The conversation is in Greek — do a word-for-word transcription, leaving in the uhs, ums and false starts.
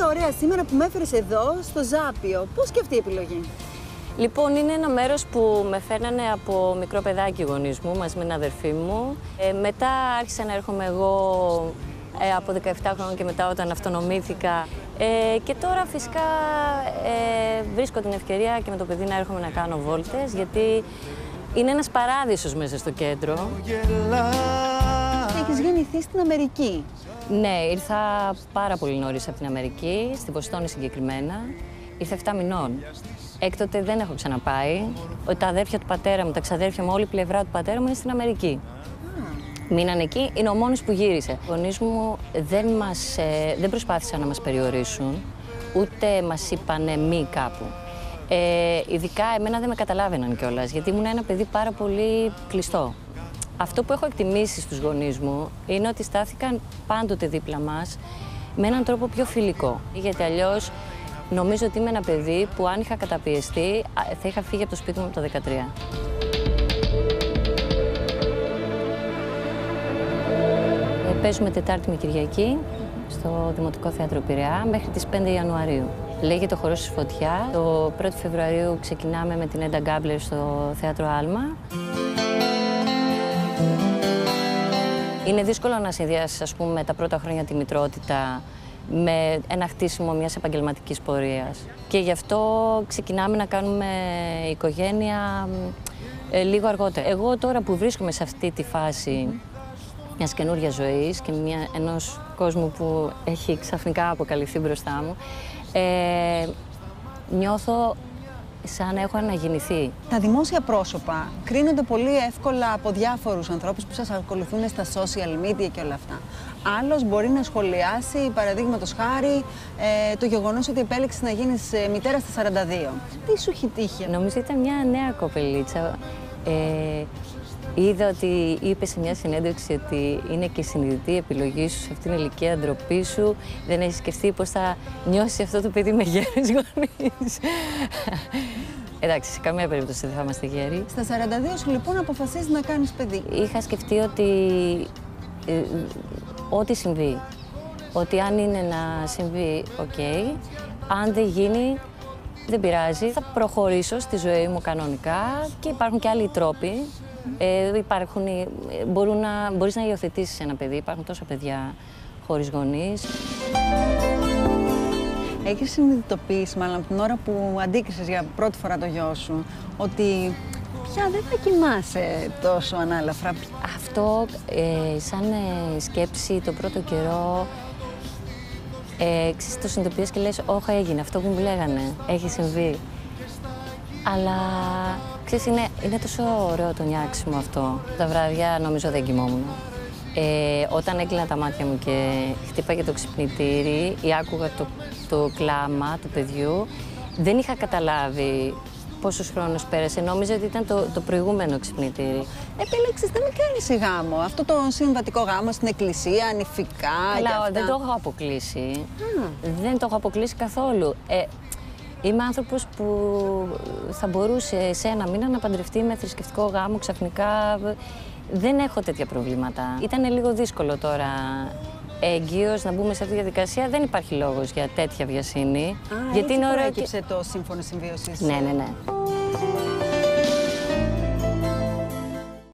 ωραία σήμερα που με έφερες εδώ στο Ζάπιο. Πώς και αυτή η επιλογή? Λοιπόν, είναι ένα μέρος που με φέρνανε από μικρό παιδάκι οι γονείς μου, μαζί με την αδερφή μου. Ε, μετά άρχισα να έρχομαι εγώ ε, από δεκαεπτά χρόνων και μετά όταν αυτονομήθηκα. Ε, και τώρα φυσικά ε, βρίσκω την ευκαιρία και με το παιδί να έρχομαι να κάνω βόλτες, γιατί είναι ένας παράδεισος μέσα στο κέντρο. Έχεις γεννηθεί στην Αμερική. Ναι, ήρθα πάρα πολύ νωρίς από την Αμερική, στη Βοστόνη συγκεκριμένα. Ήρθα επτά μηνών. Έκτοτε δεν έχω ξαναπάει. Τα αδέρφια του πατέρα μου, τα ξαδέρφια μου, όλη η πλευρά του πατέρα μου είναι στην Αμερική. Mm. Μείναν εκεί, είναι ο μόνος που γύρισε. Οι γονείς μου δεν, μας, ε, δεν προσπάθησαν να μας περιορίσουν, ούτε μας είπανε μη κάπου. Ε, ειδικά εμένα δεν με καταλάβαιναν κιόλας, γιατί ήμουν ένα παιδί πάρα πολύ κλειστό. Αυτό που έχω εκτιμήσει στους γονείς μου είναι ότι στάθηκαν πάντοτε δίπλα μας με έναν τρόπο πιο φιλικό. Γιατί αλλιώς νομίζω ότι είμαι ένα παιδί που αν είχα καταπιεστεί θα είχα φύγει από το σπίτι μου από το δεκατρία. Παίζουμε Τετάρτη με Κυριακή στο Δημοτικό Θέατρο Πειραιά μέχρι τις πέντε Ιανουαρίου. Λέγεται ο Χορός στη Φωτιά. Το πρώτο Φεβρουαρίου ξεκινάμε με την Έντα Γκάμπλερ στο Θέατρο Άλμα. Είναι δύσκολο να συνδυάσεις, ας πούμε, τα πρώτα χρόνια τη μητρότητα με ένα χτίσιμο μιας επαγγελματικής πορείας. Και γι' αυτό ξεκινάμε να κάνουμε οικογένεια ε, λίγο αργότερα. Εγώ τώρα που βρίσκομαι σε αυτή τη φάση μιας καινούργιας ζωής και μια, ενός κόσμου που έχει ξαφνικά αποκαλυφθεί μπροστά μου, ε, νιώθω σαν να έχω αναγεννηθεί. Τα δημόσια πρόσωπα κρίνονται πολύ εύκολα από διάφορους ανθρώπους που σας ακολουθούν στα social media και όλα αυτά. Άλλος μπορεί να σχολιάσει, παραδείγματος χάρη, ε, το γεγονός ότι επέλεξες να γίνεις μητέρα στα σαράντα δύο. Τι σου έχει τύχει? Νομίζω ήταν μια νέα κοπελίτσα. Ε, είδα ότι είπε σε μια συνέντευξη ότι είναι και συνειδητή η επιλογή σου σε αυτήν την ηλικία, ντροπή σου. Δεν έχει σκεφτεί πώς θα νιώσει αυτό το παιδί με γέρους γονείς. Εντάξει, σε καμία περίπτωση δεν θα είμαστε γέροι. Στα σαράντα δύο σου λοιπόν αποφασίζεις να κάνεις παιδί. Είχα σκεφτεί ότι ε, ό,τι συμβεί, ότι αν είναι να συμβεί, οκ, okay. Αν δεν γίνει, δεν πειράζει. Θα προχωρήσω στη ζωή μου κανονικά και υπάρχουν και άλλοι τρόποι. Ε, υπάρχουν, μπορούν να, μπορείς να υιοθετήσεις ένα παιδί, υπάρχουν τόσα παιδιά χωρίς γονείς. Έχεις συνειδητοποιήσει, μάλλον από την ώρα που αντίκρισες για πρώτη φορά το γιο σου, ότι πια δεν θα κοιμάσαι τόσο ανάλαφρα? Αυτό, ε, σαν ε, σκέψη το πρώτο καιρό, ε, ξέρεις, το συνειδητοποιείς και λες, όχα έγινε, αυτό που μου λέγανε, έχει συμβεί. Αλλά, ξέρεις, είναι, είναι τόσο ωραίο το νιάξιμο αυτό. Τα βράδια νομίζω δεν κοιμόμουν. Ε, όταν έκλεινα τα μάτια μου και χτύπαγε το ξυπνητήρι ή άκουγα το, το κλάμα του παιδιού, δεν είχα καταλάβει πόσος χρόνος πέρασε. Νόμιζα ότι ήταν το, το προηγούμενο ξυπνητήρι. Επέλεξες να μην κάνεις γάμο. Αυτό το συμβατικό γάμο στην εκκλησία, νηφικά. Αλλά δεν το έχω αποκλείσει. Mm. Δεν το έχω αποκλείσει καθόλου. Ε, Είμαι άνθρωπος που θα μπορούσε σε ένα μήνα να παντρευτεί με θρησκευτικό γάμο ξαφνικά. Δεν έχω τέτοια προβλήματα. Ήταν λίγο δύσκολο τώρα έγκυος να μπούμε σε αυτή τη διαδικασία. Δεν υπάρχει λόγος για τέτοια βιασύνη. Α, γιατί είναι ωραίο και το σύμφωνο συμβίωσης. Ναι, ναι, ναι.